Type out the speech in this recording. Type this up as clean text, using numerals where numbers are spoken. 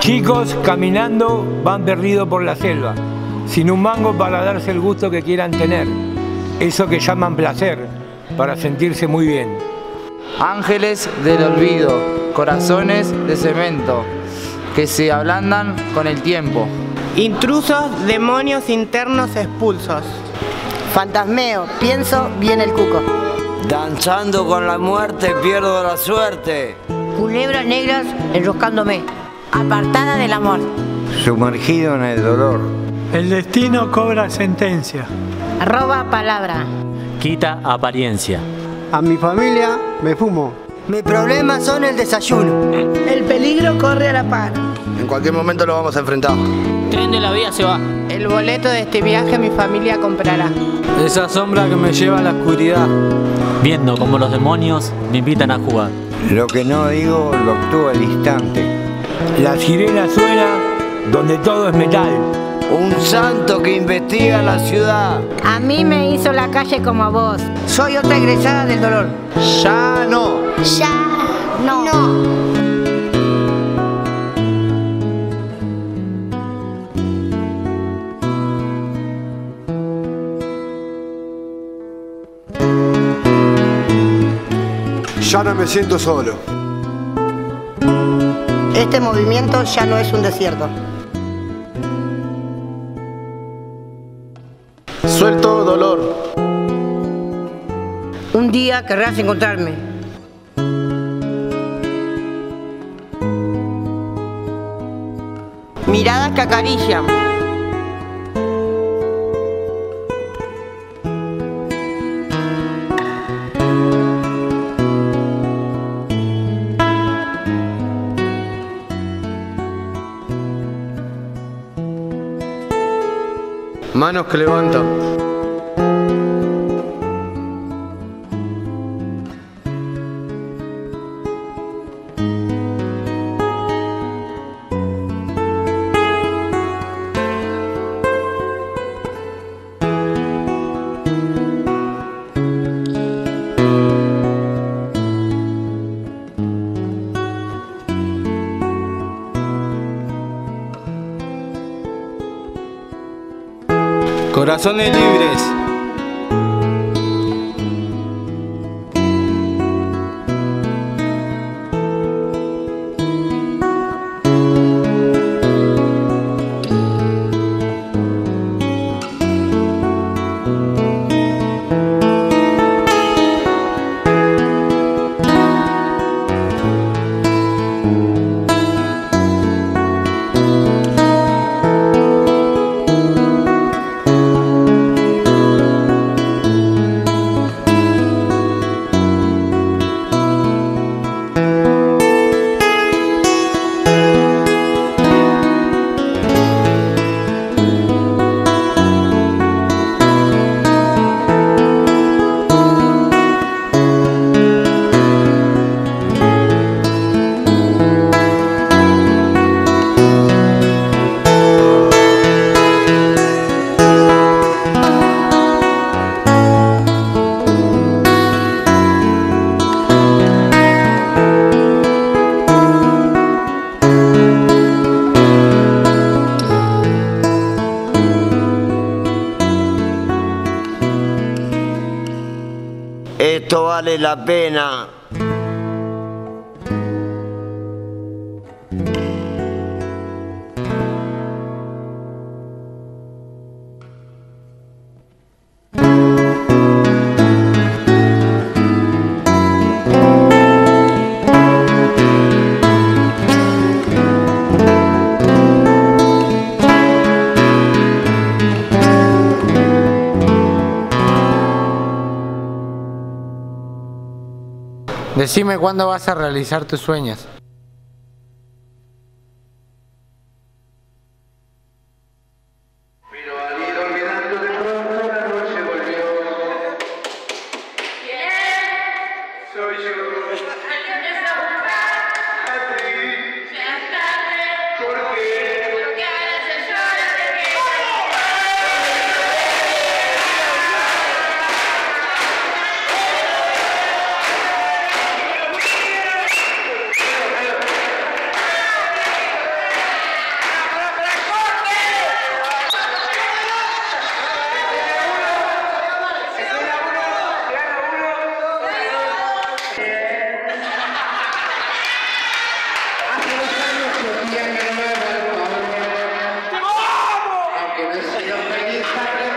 Chicos caminando van perdidos por la selva, sin un mango para darse el gusto que quieran tener, eso que llaman placer, para sentirse muy bien. Ángeles del olvido, corazones de cemento, que se ablandan con el tiempo. Intrusos, demonios internos expulsos. Fantasmeo, pienso, viene el cuco. Danzando con la muerte pierdo la suerte. Culebras negras enroscándome, apartada del amor. Sumergido en el dolor. El destino cobra sentencia. Roba palabra. Quita apariencia. A mi familia me fumo. Mis problemas son el desayuno. El peligro corre a la par. En cualquier momento lo vamos a enfrentar. El tren de la vida se va. El boleto de este viaje mi familia comprará. Esa sombra que me lleva a la oscuridad. Viendo como los demonios me invitan a jugar. Lo que no digo lo actúo al instante. La sirena suena donde todo es metal. Un santo que investiga la ciudad. A mí me hizo la calle como a vos. Soy otra egresada del dolor. Ya no. Ya no. Ya no me siento solo. Este movimiento ya no es un desierto. Suelto dolor. Un día querrás encontrarme. Miradas que acarician. Manos que levantan. Corazones libres. Esto vale la pena. Decime cuándo vas a realizar tus sueños. Pero al ir olvidando de pronto la noche volvió. ¿Quién? Soy yo. Para que